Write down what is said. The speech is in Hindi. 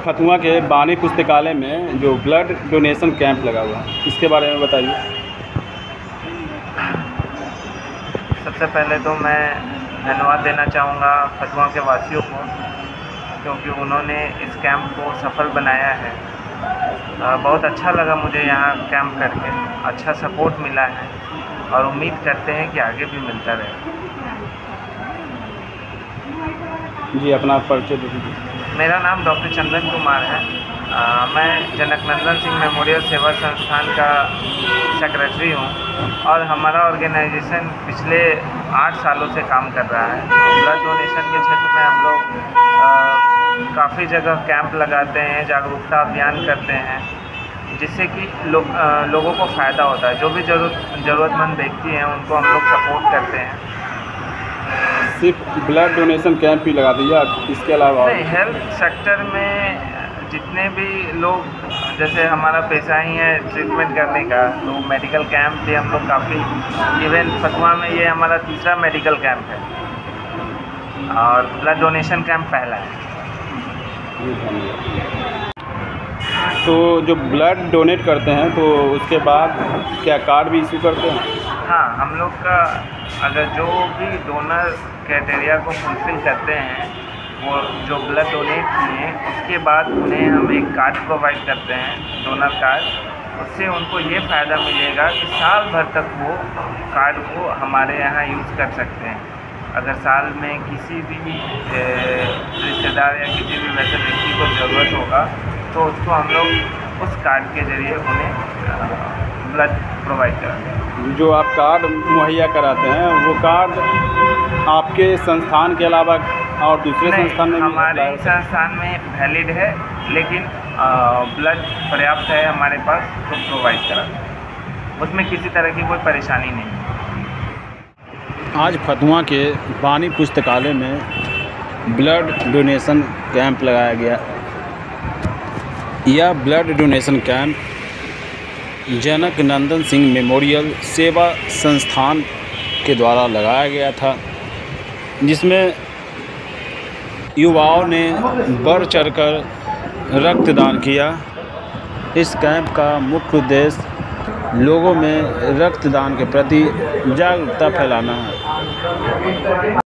फतुआ के बानी पुस्तकालय में जो ब्लड डोनेशन कैंप लगा हुआ है, इसके बारे में बताइए। सबसे पहले तो मैं धन्यवाद देना चाहूँगा फतुआ के वासियों को, क्योंकि उन्होंने इस कैंप को सफल बनाया है। बहुत अच्छा लगा मुझे यहाँ कैंप करके, अच्छा सपोर्ट मिला है और उम्मीद करते हैं कि आगे भी मिलता रहे। जी, अपना परिचय दे दीजिए। मेरा नाम डॉक्टर चंदन कुमार है। मैं जनक नंदन सिंह मेमोरियल सेवा संस्थान का सेक्रेटरी हूँ और हमारा ऑर्गेनाइजेशन पिछले 8 सालों से काम कर रहा है। ब्लड डोनेशन के क्षेत्र में हम लोग काफ़ी जगह कैंप लगाते हैं, जागरूकता अभियान करते हैं, जिससे कि लोगों को फ़ायदा होता है। जो भी ज़रूरतमंद व्यक्ति हैं उनको हम लोग सपोर्ट करते हैं। सिर्फ ब्लड डोनेशन कैंप ही लगा दिया, इसके अलावा नहीं, हेल्थ सेक्टर में जितने भी लोग, जैसे हमारा पेशा ही है ट्रीटमेंट करने का, तो मेडिकल कैंप भी हम लोग काफ़ी, इवन फतुआ में ये हमारा तीसरा मेडिकल कैंप है और ब्लड डोनेशन कैंप पहला है। तो जो ब्लड डोनेट करते हैं तो उसके बाद क्या कार्ड भी इशू करते हैं? हाँ, हम लोग का अगर जो भी डोनर क्राइटेरिया को फुलफ़िल करते हैं, वो जो ब्लड डोनेट किए, उसके बाद उन्हें हम एक कार्ड प्रोवाइड करते हैं, डोनर कार्ड। उससे उनको ये फ़ायदा मिलेगा कि साल भर तक वो कार्ड को हमारे यहाँ यूज़ कर सकते हैं। अगर साल में किसी भी रिश्तेदार या किसी भी वैसे व्यक्ति को ज़रूरत होगा तो उसको हम लोग उस कार्ड के ज़रिए उन्हें ब्लड प्रोवाइड कराते हैं। जो आप कार्ड मुहैया कराते हैं वो कार्ड आपके संस्थान के अलावा और दूसरे संस्थान में? हमारे संस्थान में वैलिड है, लेकिन ब्लड पर्याप्त है हमारे पास, तो प्रोवाइड कराते हैं। उसमें किसी तरह की कोई परेशानी नहीं है। आज फतुआ के बानी पुस्तकालय में ब्लड डोनेशन कैंप लगाया गया। यह blood donation camp Janak Nandan Singh memorial Seva Sansthan के द्वारा लगाया गया था, जिसमें युवाओं ने बढ़ चढ़कर रक्तदान किया। इस कैंप का मुख्य उद्देश्य लोगों में रक्तदान के प्रति जागरूकता फैलाना है।